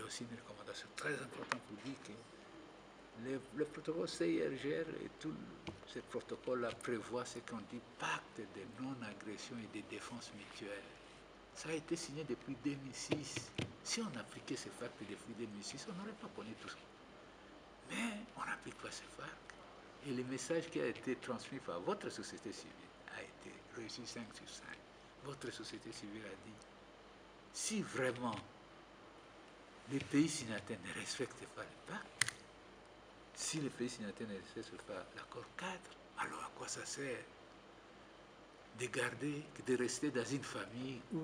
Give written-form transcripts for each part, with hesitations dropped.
aussi une recommandation très importante pour dire que le protocole CIRGR et tout ce protocole-là prévoit ce qu'on dit pacte de non-agression et de défense mutuelle. Ça a été signé depuis 2006. Si on appliquait ce pacte depuis 2006, on n'aurait pas connu tout ça. Mais on n'applique pas ce pacte. Et le message qui a été transmis par votre société civile a été reçu 5 sur 5. Votre société civile a dit, si vraiment les pays signataires ne respectent pas le pacte, si les pays signataires ne respectent pas l'accord cadre, alors à quoi ça sert de garder, de rester dans une famille où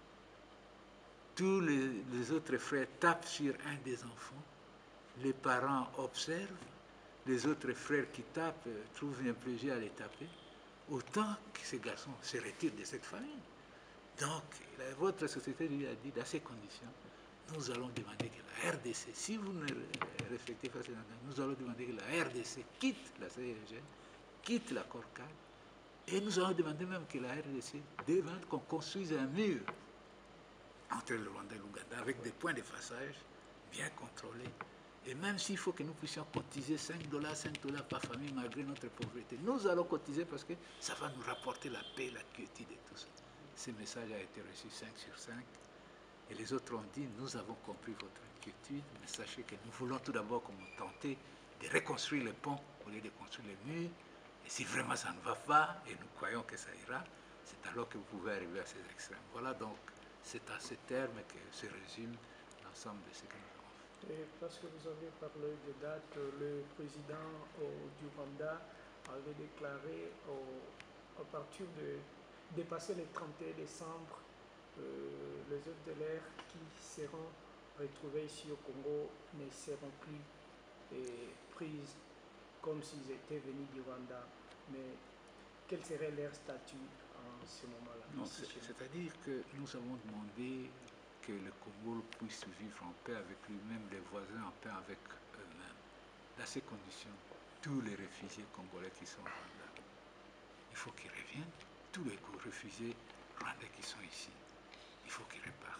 tous les autres frères tapent sur un des enfants, les parents observent, les autres frères qui tapent trouvent un plaisir à les taper, autant que ces garçons se retirent de cette famille. Donc, votre société lui a dit, dans ces conditions, nous allons demander que la RDC, si vous ne respectez pas ces engagements, nous allons demander que la RDC quitte la CIRGL, quitte l'accord cadre, et nous allons demander même que la RDC demande qu'on construise un mur entre le Rwanda et l'Ouganda avec des points de passage bien contrôlés. Et même s'il faut que nous puissions cotiser $5 par famille malgré notre pauvreté, nous allons cotiser parce que ça va nous rapporter la paix, la quiétude et tout ça. Ce message a été reçu 5 sur 5. Et les autres ont dit, nous avons compris votre inquiétude, mais sachez que nous voulons tout d'abord tenter de reconstruire les ponts au lieu de construire les murs. Et si vraiment ça ne va pas, et nous croyons que ça ira, c'est alors que vous pouvez arriver à ces extrêmes. Voilà donc, c'est à ce terme que se résume l'ensemble de ce que nous avons fait. Et parce que vous avez parlé de date, le président du Rwanda avait déclaré à partir de dépasser le 31 décembre, les œuvres de l'air qui seront retrouvées ici au Congo ne seront plus prises comme s'ils étaient venus du Rwanda. Mais quel serait leur statut en ce moment-là? C'est-à-dire que nous avons demandé que le Congo puisse vivre en paix avec lui-même, les voisins en paix avec eux-mêmes. Dans ces conditions, tous les réfugiés congolais qui sont au Rwanda, il faut qu'ils reviennent. Tous les réfugiés rwandais qui sont ici, il faut qu'ils repartent.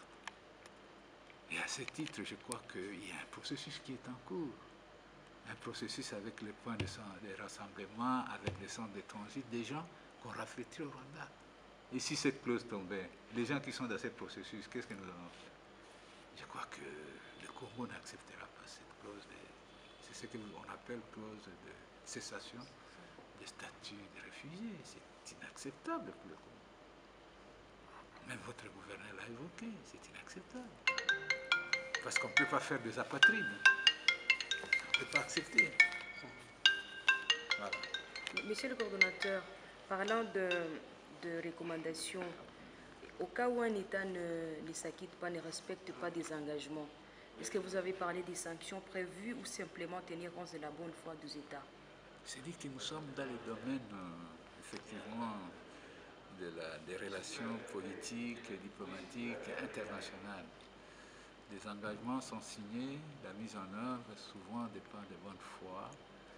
Et à ce titre, je crois qu'il y a un processus qui est en cours. Un processus avec les points de rassemblement, avec les centres de transit, des gens qu'on raffrétit au Rwanda. Et si cette clause tombait, les gens qui sont dans ce processus, qu'est-ce que nous allons faire? Je crois que le Congo n'acceptera pas cette clause. C'est ce qu'on appelle clause de cessation des statuts de réfugiés. C'est inacceptable pour le Congo. Même votre gouverneur l'a évoqué, c'est inacceptable. Parce qu'on ne peut pas faire des apatrides. On ne peut pas accepter. Voilà. Monsieur le coordonnateur, parlant de recommandations, au cas où un État ne s'acquitte pas, ne respecte pas des engagements, est-ce que vous avez parlé des sanctions prévues ou simplement tenir compte de la bonne foi des États? C'est-à-dire que nous sommes dans le domaine, effectivement, des relations politiques et diplomatiques internationales. Des engagements sont signés, la mise en œuvre souvent dépend de bonne foi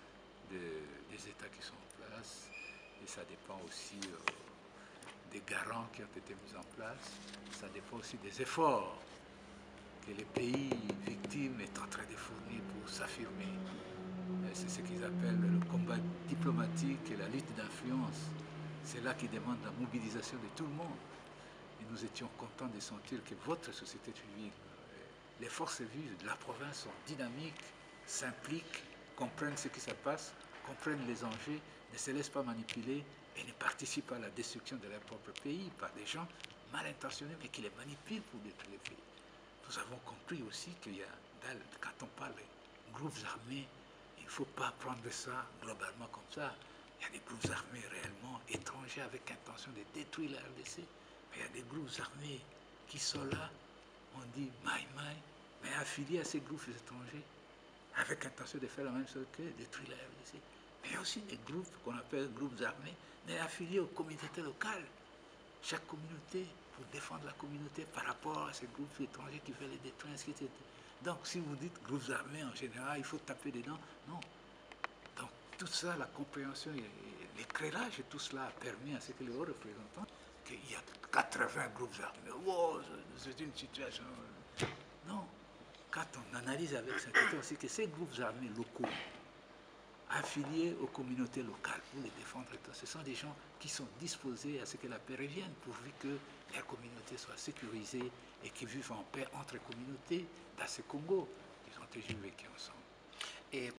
des États qui sont en place, et ça dépend aussi des garants qui ont été mis en place, ça dépend aussi des efforts que les pays victimes est en train de fournir pour s'affirmer. C'est ce qu'ils appellent le combat diplomatique et la lutte d'influence. C'est là qui demande la mobilisation de tout le monde. Et nous étions contents de sentir que votre société civile, les forces vives de la province sont dynamiques, s'impliquent, comprennent ce qui se passe, comprennent les enjeux, ne se laissent pas manipuler et ne participent pas à la destruction de leur propre pays par des gens mal intentionnés mais qui les manipulent pour détruire le pays. Nous avons compris aussi qu'il y a, quand on parle de groupes armés, il ne faut pas prendre ça globalement comme ça. Il y a des groupes armés réellement étrangers avec intention de détruire la RDC. Mais il y a des groupes armés qui sont là, on dit maï-maï, mais affiliés à ces groupes étrangers, avec intention de faire la même chose que détruire la RDC. Mais il y a aussi des groupes qu'on appelle groupes armés, mais affiliés aux communautés locales. Chaque communauté, pour défendre la communauté par rapport à ces groupes étrangers qui veulent les détruire, etc. Donc si vous dites groupes armés en général, il faut taper dedans, non. Donc tout ça, la compréhension, l'éclairage et tout cela a permis à ce que les hauts représentants, qu'il y a 80 groupes armés, wow, c'est une situation... Non, quand on analyse avec certitude aussi que ces groupes armés locaux, affiliés aux communautés locales pour les défendre, ce sont des gens qui sont disposés à ce que la paix revienne, pourvu que leur communauté soit sécurisée et qu'ils vivent en paix entre communautés dans ce Congo. Ils ont toujours vécu ensemble. Et